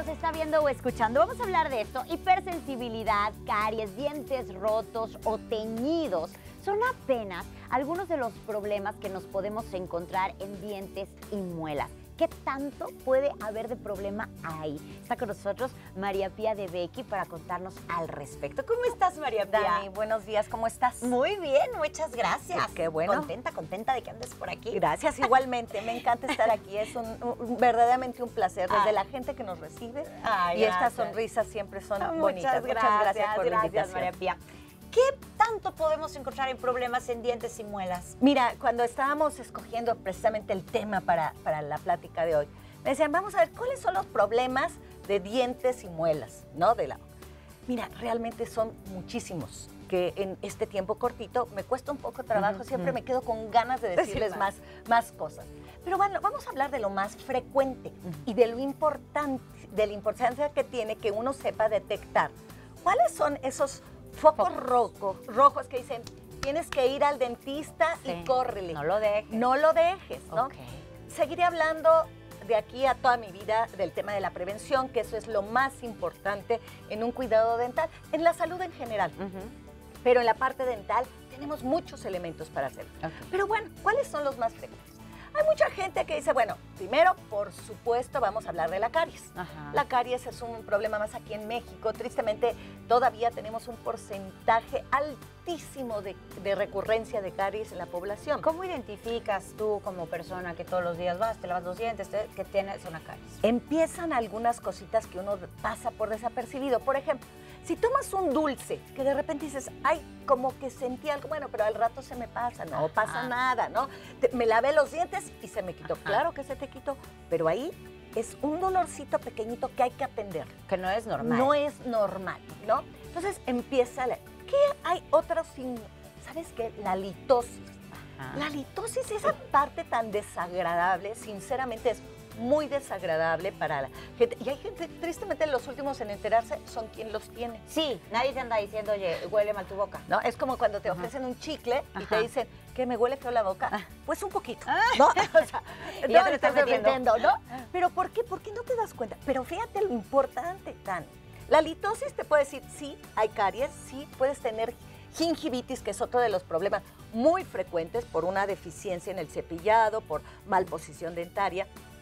nos está viendo o escuchando, vamos a hablar de esto. Hipersensibilidad, caries, dientes rotos o teñidos son apenas algunos de los problemas que nos podemos encontrar en dientes y muelas. ¿Qué tanto puede haber de problema ahí? Está con nosotros María Pía de Becky para contarnos al respecto. ¿Cómo estás, María Pía? Dani, buenos días, ¿cómo estás? Muy bien, muchas gracias. Qué bueno. Contenta de que andes por aquí. Gracias, igualmente. Me encanta estar aquí. Es verdaderamente un placer. Desde la gente que nos recibe y estas sonrisas siempre son bonitas. Muchas gracias por la invitación. María Pía. ¿Qué tanto podemos encontrar en problemas en dientes y muelas? Mira, cuando estábamos escogiendo precisamente el tema para la plática de hoy, me decían, vamos a ver, ¿cuáles son los problemas de dientes y muelas? ¿No? Mira, realmente son muchísimos, que en este tiempo cortito me cuesta un poco trabajo, siempre me quedo con ganas de decirles más cosas. Pero bueno, vamos a hablar de lo más frecuente y de lo importante, de la importancia que tiene que uno sepa detectar. ¿Cuáles son esos focos rojos que dicen, tienes que ir al dentista y córrele? No lo dejes. No lo dejes, ¿no? Okay. Seguiré hablando de aquí a toda mi vida del tema de la prevención, que eso es lo más importante en un cuidado dental, en la salud en general. Pero en la parte dental tenemos muchos elementos para hacerlo. Pero bueno, ¿cuáles son los más frecuentes? Hay mucha gente que dice, bueno, primero, por supuesto, vamos a hablar de la caries. La caries es un problema más aquí en México. Tristemente, todavía tenemos un porcentaje altísimo de recurrencia de caries en la población. ¿Cómo identificas tú como persona que todos los días vas, te lavas los dientes, que tienes una caries? Empiezan algunas cositas que uno pasa por desapercibido. Por ejemplo, si tomas un dulce, que de repente dices, ay, como que sentí algo, bueno, pero al rato se me pasa, no pasa nada, ¿no? Me lavé los dientes y se me quitó. Claro que se te quitó, pero ahí es un dolorcito pequeñito que hay que atender. Que no es normal. No es normal, ¿no? Entonces empieza ¿qué hay otros signos? ¿Sabes qué? La litosis. La litosis, esa parte tan desagradable, sinceramente es muy desagradable para la gente. Y hay gente, tristemente, los últimos en enterarse son quien los tiene. Sí, nadie te anda diciendo, oye, huele mal tu boca. No, es como cuando te ofrecen un chicle y te dicen, ¿que me huele feo la boca? Pues un poquito, ¿no? O sea, ya te estás metiendo, ¿no? ¿Pero por qué? ¿Por qué no te das cuenta? Pero fíjate lo importante, Tan. La litosis te puede decir, sí, hay caries, sí, puedes tener gingivitis, que es otro de los problemas muy frecuentes por una deficiencia en el cepillado, por malposición dentaria.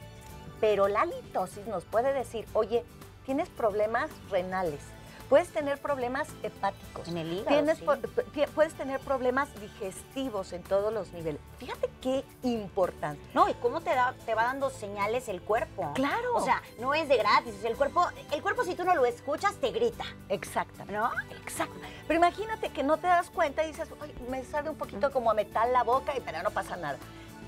Pero la litosis nos puede decir, oye, tienes problemas renales, puedes tener problemas hepáticos. En el hígado, puedes tener problemas digestivos en todos los niveles. Fíjate qué importante. No, y cómo te va dando señales el cuerpo. Claro. O sea, no es de gratis. El cuerpo si tú no lo escuchas, te grita. Exacto. ¿No? Exacto. Pero imagínate que no te das cuenta y dices, ay, me sabe un poquito como a metal la boca, pero no pasa nada.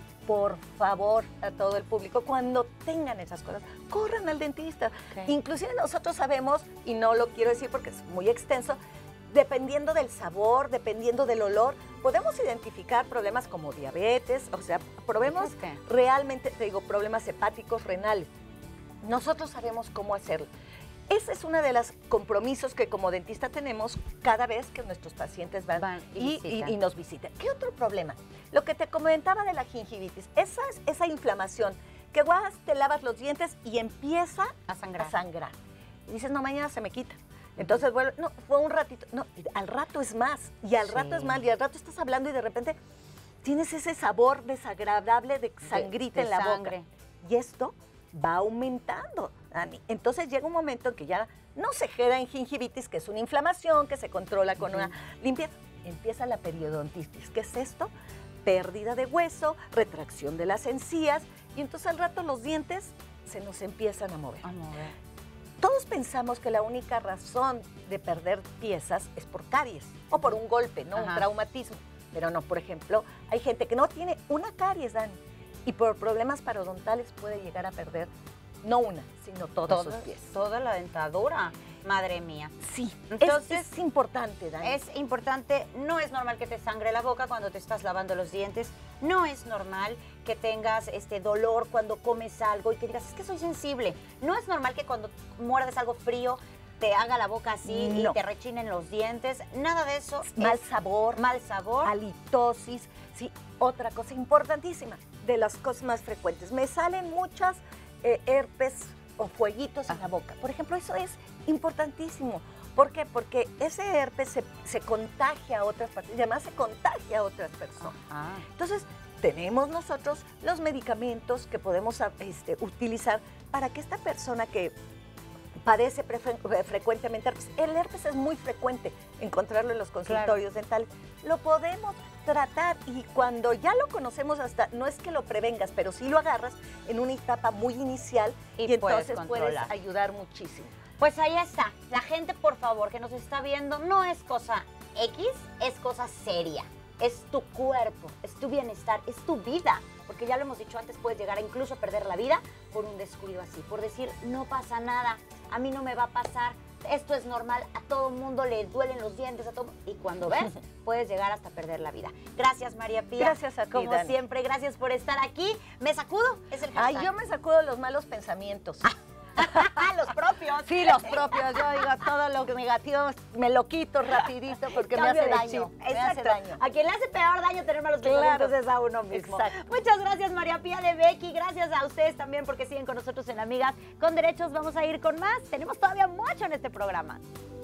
Por favor, a todo el público, cuando tengan esas cosas, corran al dentista. Inclusive nosotros sabemos, y no lo quiero decir porque es muy extenso, dependiendo del sabor, dependiendo del olor, podemos identificar problemas como diabetes, o sea, probemos realmente, te digo, problemas hepáticos, renales. Nosotros sabemos cómo hacerlo. Ese es uno de los compromisos que como dentista tenemos cada vez que nuestros pacientes van y nos visitan. ¿Qué otro problema? Lo que te comentaba de la gingivitis, esa inflamación, que te lavas los dientes y empieza a sangrar. Y dices, no, mañana se me quita. Entonces, bueno, no, fue un ratito. No, al rato es más, y al rato es mal, y al rato estás hablando y de repente tienes ese sabor desagradable de sangrita en la boca. Y esto va aumentando, Dani. Entonces llega un momento en que ya no se queda en gingivitis, que es una inflamación que se controla con una limpieza. Empieza la periodontitis. ¿Qué es esto? Pérdida de hueso, retracción de las encías, y entonces al rato los dientes se nos empiezan a mover. Todos pensamos que la única razón de perder piezas es por caries o por un golpe, ¿no? Un traumatismo. Pero no, por ejemplo, hay gente que no tiene una caries, Dani, y por problemas parodontales puede llegar a perder no una, sino todos sus pies. Toda la dentadura, madre mía. Sí, entonces es importante, Dani. Es importante, no es normal que te sangre la boca cuando te estás lavando los dientes, no es normal que tengas dolor cuando comes algo y que digas, es que soy sensible. No es normal que cuando muerdes algo frío te haga la boca así y te rechinen los dientes, nada de eso. Mal sabor, halitosis. Sí, otra cosa importantísima, de las cosas más frecuentes. Me salen muchas herpes o fueguitos en la boca. Por ejemplo, eso es importantísimo. ¿Por qué? Porque ese herpes se contagia a otras personas y además se contagia a otras personas. Entonces, tenemos nosotros los medicamentos que podemos utilizar para que esta persona que padece frecuentemente herpes, el herpes es muy frecuente encontrarlo en los consultorios dentales, lo podemos tratar y cuando ya lo conocemos hasta, no es que lo prevengas, pero sí lo agarras en una etapa muy inicial y entonces puedes ayudar muchísimo. Pues ahí está. La gente, por favor, que nos está viendo, no es cosa X, es cosa seria. Es tu cuerpo, es tu bienestar, es tu vida. Porque ya lo hemos dicho antes, puedes llegar a incluso perder la vida por un descuido así. Por decir, no pasa nada, a mí no me va a pasar, esto es normal, a todo mundo le duelen los dientes, a todo. Y cuando ves, puedes llegar hasta perder la vida. Gracias, María Pía. Gracias a ti, como Dani. siempre, gracias por estar aquí. ¿Me sacudo? Es el hashtag. Ay, yo me sacudo los malos pensamientos. Los propios. Sí, los propios. Yo digo, todo lo negativo me lo quito rapidito porque me hace daño. Me hace daño. A quien le hace peor daño tener malos pensamientos es a uno mismo. Exacto. Muchas gracias, María Pía de Becky. Gracias a ustedes también porque siguen con nosotros en Amigas con Derechos. Vamos a ir con más. Tenemos todavía mucho en este programa.